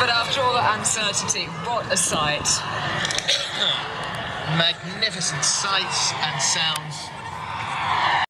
But after all that uncertainty, what a sight. Magnificent sights and sounds.